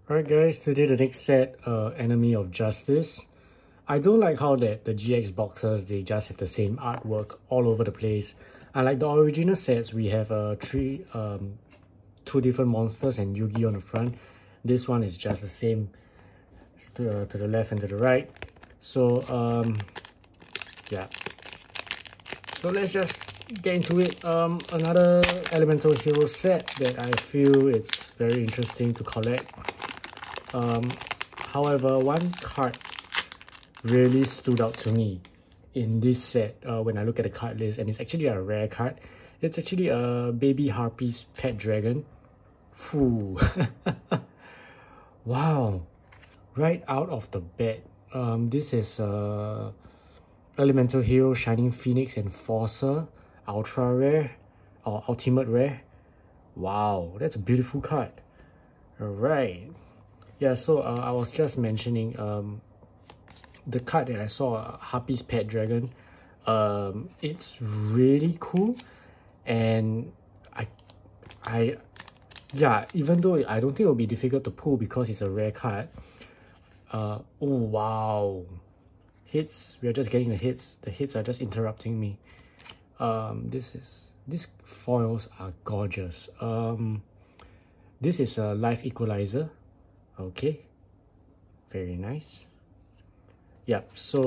Alright guys, today the next set, Enemy of Justice. I don't like how that the GX boxes, they just have the same artwork all over the place. Unlike the original sets, we have two different monsters and Yugi on the front. This one is just the same to the left and to the right. So yeah. So let's just get into it. Another Elemental Hero set that I feel it's very interesting to collect. However, one card really stood out to me in this set when I look at the card list, and it's actually a rare card. It's actually a Baby Harpy's Pet Dragon. Phew. Wow, right out of the bat. This is Elemental Hero Shining Phoenix Enforcer, Ultra Rare or Ultimate Rare. Wow, that's a beautiful card. Alright. Yeah, so I was just mentioning the card that I saw, Harpy's Pet Dragon. It's really cool, and yeah, even though I don't think it'll be difficult to pull because it's a rare card. Oh wow, hits! We are just getting the hits. The hits are just interrupting me. These foils are gorgeous. This is a Life Equalizer. Okay, very nice. Yep, so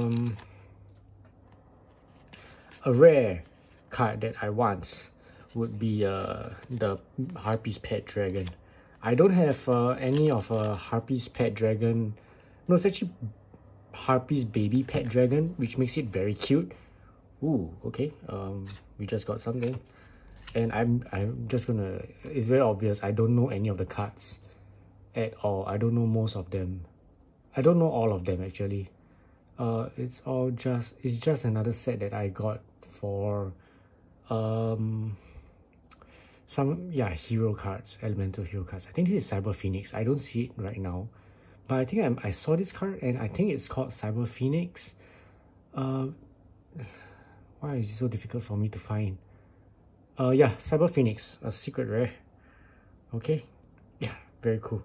a rare card that I want would be the Harpy's Pet Dragon. I don't have any of Harpy's Pet Dragon. No, it's actually Harpy's Baby Pet Dragon, which makes it very cute. Ooh, okay. We just got something. And I'm just gonna, it's very obvious, I don't know any of the cards at all. I don't know most of them. I don't know all of them actually. It's just another set that I got for some hero cards, Elemental Hero cards. I think this is Cyber Phoenix. I don't see it right now, but I think I saw this card and I think it's called Cyber Phoenix. Why is it so difficult for me to find? Yeah, Cyber Phoenix, a secret rare. Okay, yeah, very cool.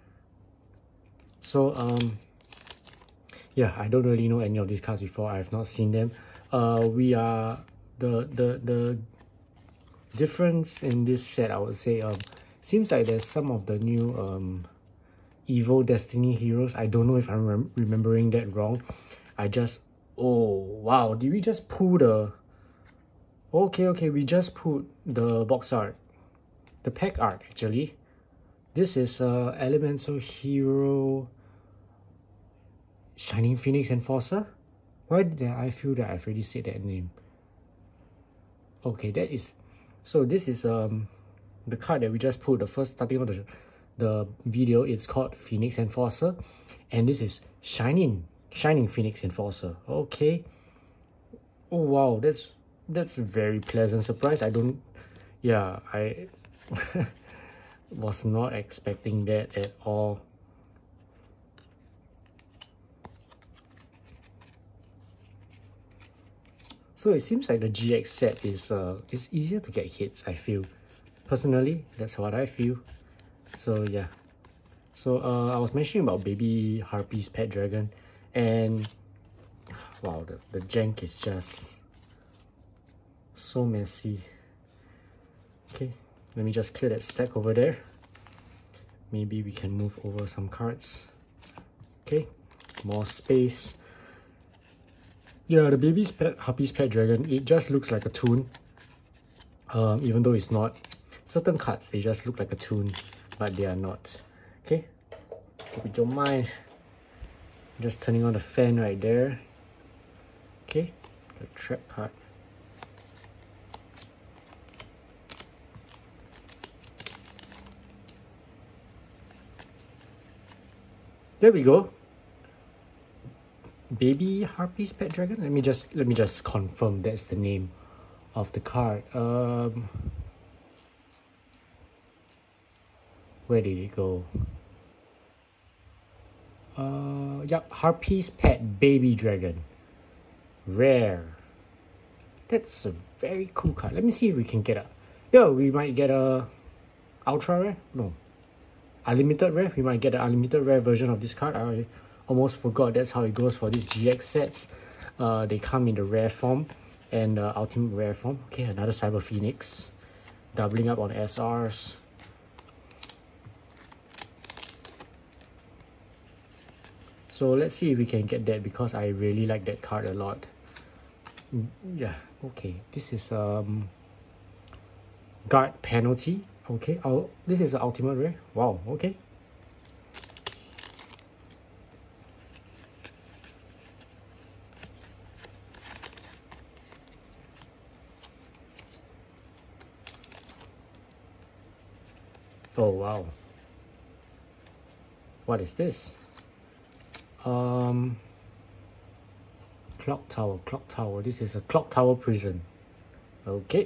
So yeah, I don't really know any of these cards before. I have not seen them. We are the difference in this set, I would say, seems like there's some of the new Evil Destiny heroes. I don't know if I'm remembering that wrong. Oh wow, did we just pull the... Okay, we just pulled the box art, the pack art actually. This is Elemental Hero Shining Phoenix Enforcer. Why did I feel that I've already said that name? Okay, that is... So this is the card that we just pulled, the first starting of the video. It's called Phoenix Enforcer, and this is Shining Phoenix Enforcer. Okay. Oh wow, that's a very pleasant surprise. I was not expecting that at all. So it seems like the GX set is easier to get hits, I feel. Personally, that's what I feel. So yeah. So I was mentioning about Baby Harpy's Pet Dragon, and wow, the jank is just so messy. Okay, let me just clear that stack over there. Maybe we can move over some cards. Okay, more space. Yeah, the Harpy's Pet Dragon, it just looks like a toon. Even though it's not. Certain cards, they just look like a toon, but they are not. Okay, if you don't mind, just turning on the fan right there. Okay, the trap card. There we go. Baby Harpy's Pet Dragon. Let me just confirm that's the name of the card. Where did it go? Yep, Harpy's Pet Baby Dragon. Rare. That's a very cool card. Let me see if we can get a... Yeah, we might get a Ultra Rare? No. unlimited rare. We might get the unlimited rare version of this card. I almost forgot that's how it goes for these GX sets. They come in the rare form and ultimate rare form. Okay, another Cyber Phoenix, doubling up on SRs. So let's see if we can get that, because I really like that card a lot. Yeah, okay. This is guard penalty. Okay, this is an ultimate rare. Wow, okay. Oh wow. What is this? Clock Tower. This is a Clock Tower prison. Okay.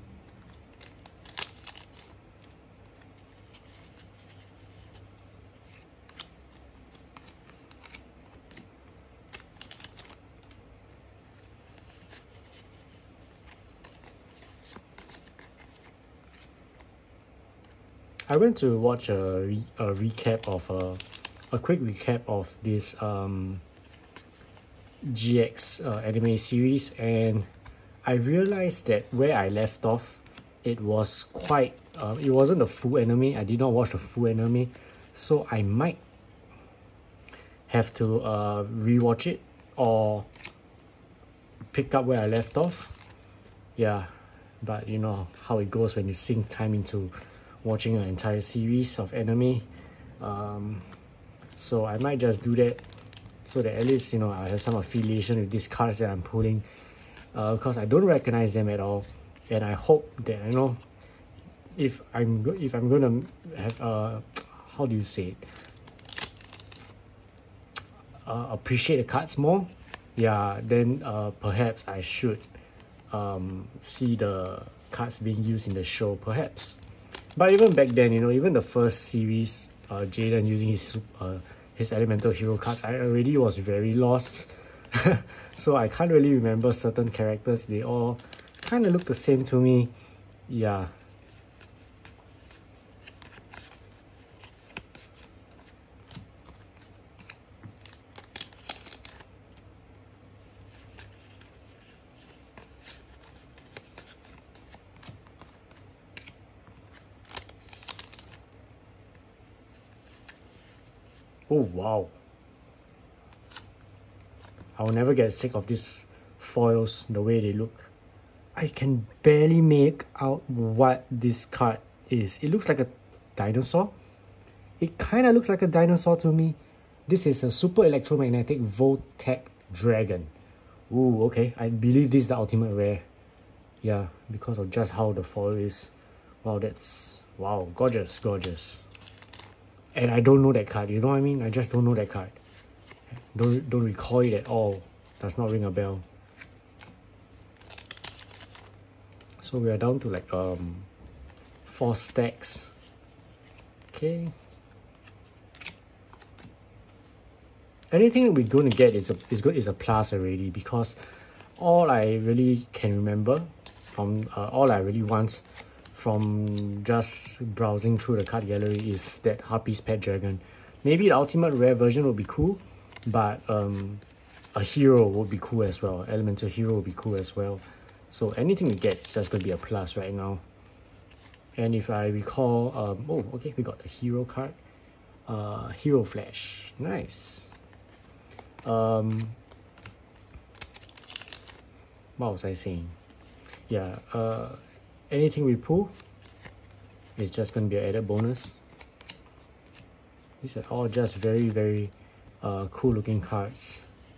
I went to watch a recap of a quick recap of this GX anime series, and I realized that where I left off, it was quite it wasn't the full anime. I did not watch the full anime, so I might have to rewatch it or pick up where I left off. Yeah, but you know how it goes when you sink time into watching an entire series of anime. So I might just do that, so that at least, you know, I have some affiliation with these cards that I'm pulling, because I don't recognize them at all, and I hope that, you know, if I'm gonna have how do you say it, appreciate the cards more, yeah, then perhaps I should see the cards being used in the show, perhaps. But even back then, you know, even the first series, Jaden using his elemental hero cards, I already was very lost. So I can't really remember certain characters. They all kind of look the same to me. Yeah. Oh wow. I'll never get sick of these foils, the way they look. I can barely make out what this card is. It looks like a dinosaur. It kind of looks like a dinosaur to me. This is a super electromagnetic Voltec Dragon. Ooh, okay. I believe this is the ultimate rare. Yeah, because of just how the foil is. Wow, that's... wow, gorgeous, gorgeous. And I don't know that card, you know what I mean? I just don't know that card. Don't recall it at all. Does not ring a bell. So we are down to like 4 stacks. Okay. Anything we're going to get is a plus already, because all I really can remember from all I really want from just browsing through the card gallery is that Harpy's Pet Dragon. Maybe the ultimate rare version would be cool, but a hero would be cool as well. Elemental hero would be cool as well. So anything we get is just going to be a plus right now. And if I recall, oh, okay, we got the hero card. Hero Flash. Nice. What was I saying? Yeah, anything we pull is just going to be an added bonus. These are all just very, very cool looking cards.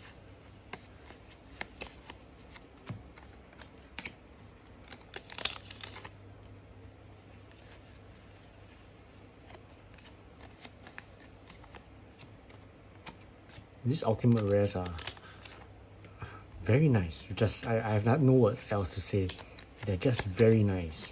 These ultimate rares are very nice. I have not no words else to say. They're just very nice.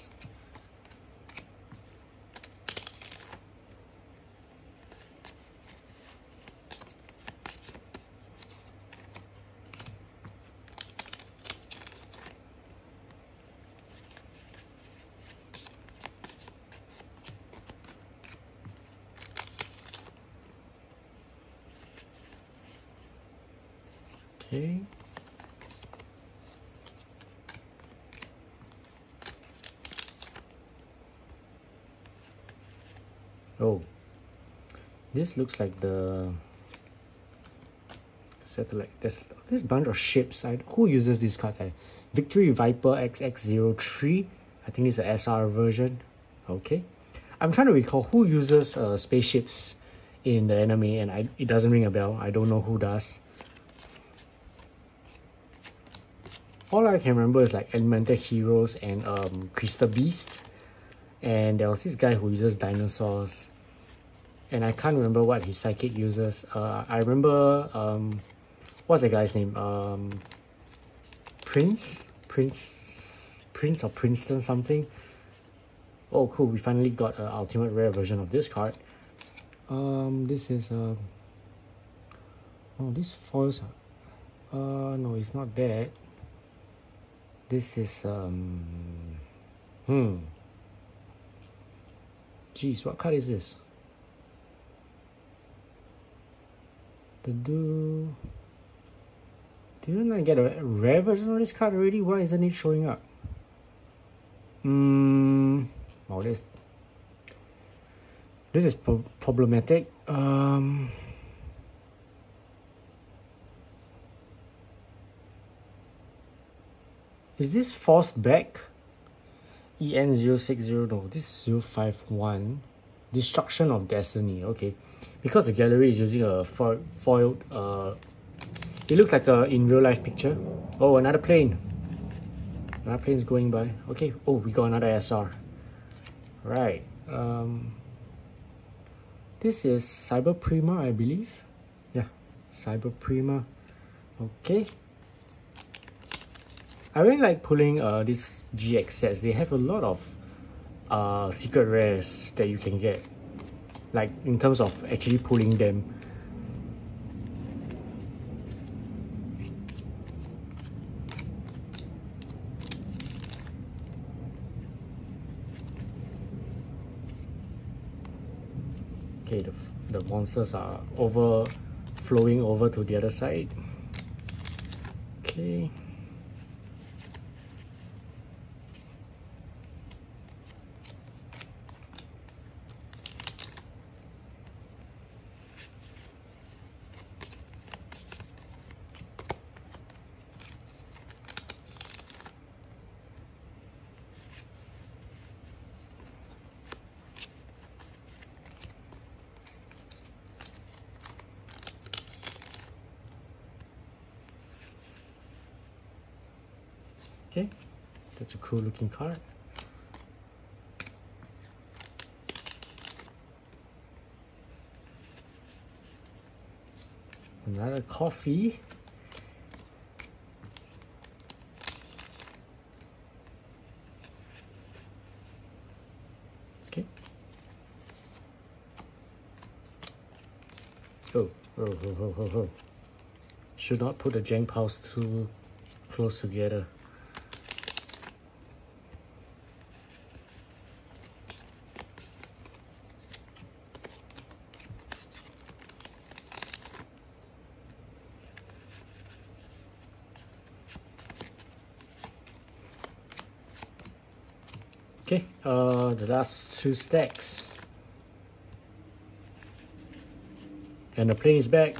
Okay. Oh, this looks like the satellite. There's this bunch of ships. Who uses these cards? Victory Viper XX03. I think it's a SR version. Okay. I'm trying to recall who uses spaceships in the anime, and it doesn't ring a bell. I don't know who does. All I can remember is like Elemental Heroes and Crystal Beast. And there was this guy who uses dinosaurs. And I can't remember what his psychic uses. I remember, what's the guy's name? Prince or Princeton something. Oh, cool. We finally got an ultimate rare version of this card. This is, oh, these foils are, no, it's not that. This is, Jeez, what card is this? Didn't I get a rare version of this card already? Why isn't it showing up? Oh, this is problematic. Is this forced back? EN060, no, this is 051. Destruction of Destiny, okay. Because the gallery is using a foiled, it looks like a in real life picture. Oh, another plane. Another plane is going by. Okay, oh, we got another SR. Right. This is Cyber Prima, I believe. Yeah, Cyber Prima. Okay. I really like pulling these GX sets. They have a lot of secret rares that you can get. Like in terms of actually pulling them. Okay, the monsters are flowing over to the other side. Okay. Okay, that's a cool looking card. Another coffee. Okay. Oh. Should not put the Jang Pulse too close together. Okay, the last two stacks. And the plane is back.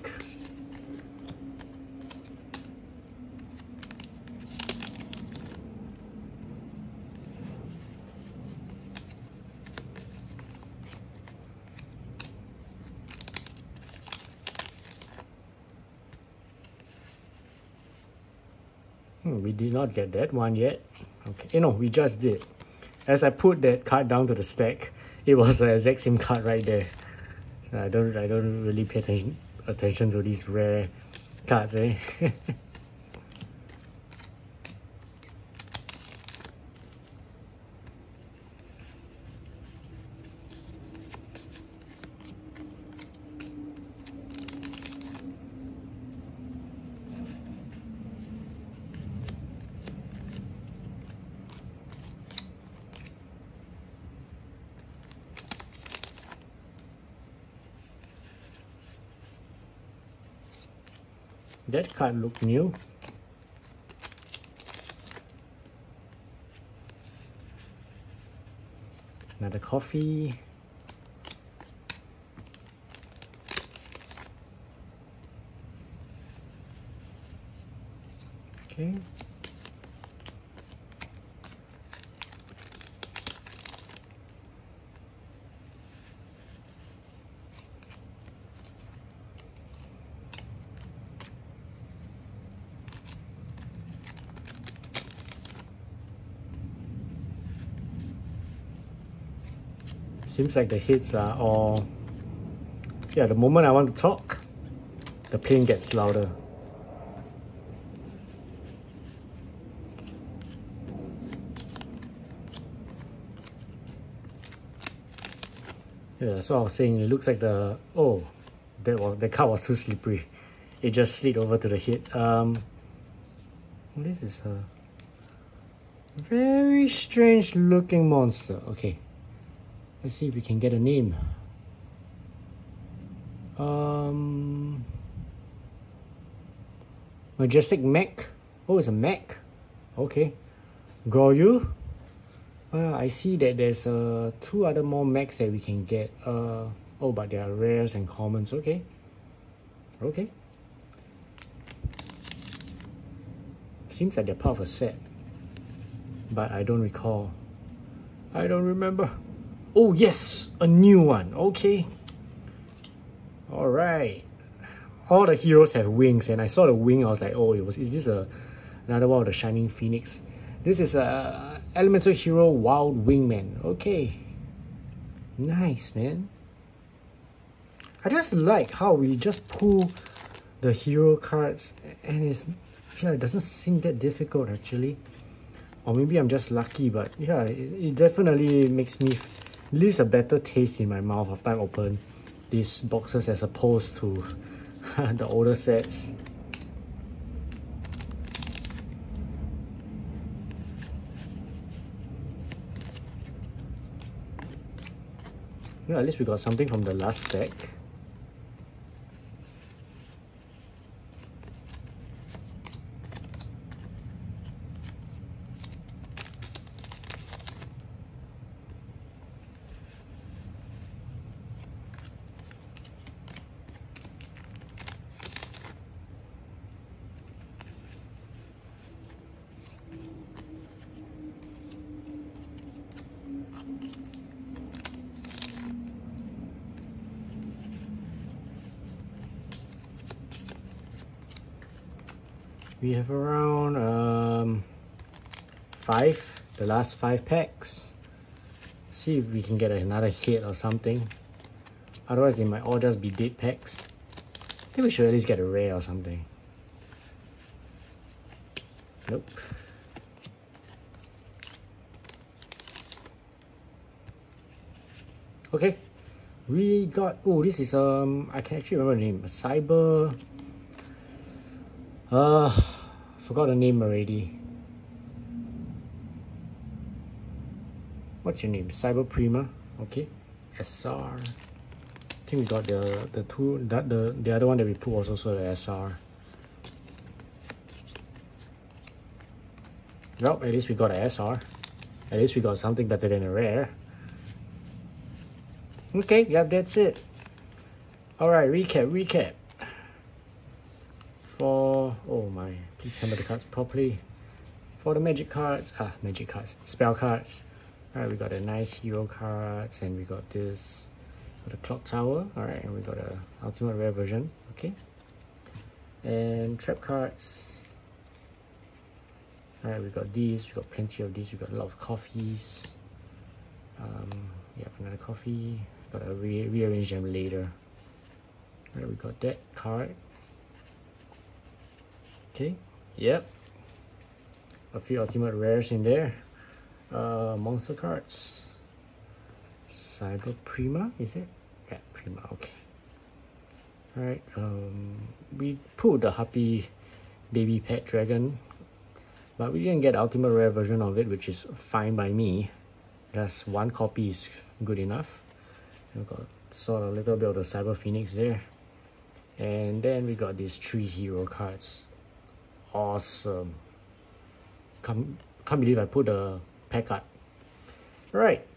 We did not get that one yet. Okay, no, we just did. As I put that card down to the stack, it was the exact same card right there. I don't really pay attention to these rare cards, eh? That card looked new. Another coffee. Okay. Seems like the hits are all... Yeah, the moment I want to talk, the plane gets louder. Yeah, so I was saying it looks like the... Oh, the card was too slippery. It just slid over to the hit. This is a very strange looking monster. Okay. Let's see if we can get a name. Majestic Mech. Oh, it's a mech. Okay. Goryu. I see that there's two other more mechs that we can get. Oh, but they are rares and commons. Okay. Okay. Seems like they're part of a set. But I don't recall. I don't remember. Oh yes, a new one. Okay. Alright. All the heroes have wings, and I saw the wing, I was like, oh, is this another one of the Shining Phoenix? This is a Elemental Hero Wild Wingman. Okay. Nice, man. I just like how we just pull the hero cards, and it doesn't seem that difficult actually. Or maybe I'm just lucky, but yeah, it definitely leaves a better taste in my mouth after I open these boxes as opposed to the older sets. Yeah, at least we got something from the last deck. We have around the last 5 packs. See if we can get another hit or something. Otherwise they might all just be dead packs. I think we should at least get a rare or something. Nope. Okay. We got, oh, this is I can actually remember the name. Cyber, forgot the name already. What's your name? Cyber Prima. Okay. SR. I think we got the other one that we put was also the SR. Well, at least we got a SR. At least we got something better than a rare. Okay, yeah, that's it. Alright, recap. For, oh my, please handle the cards properly. For the spell cards. Alright, we got a nice hero cards, and we got this for the clock tower. Alright, and we got a ultimate rare version. Okay. And trap cards. Alright, we got these, we got plenty of these, we got a lot of coffees. Yeah, another coffee. Gotta rearrange them later. Alright, we got that card. Okay, yep. A few ultimate rares in there. Monster cards. Cyber Prima, is it? Yeah, Prima, okay. Alright, we pulled the Happy Baby Pet Dragon, but we didn't get the ultimate rare version of it, which is fine by me. Just one copy is good enough. We've got sort of a little bit of the Cyber Phoenix there. And then we got these 3 hero cards. Awesome. Can't believe I put a pack card. Right.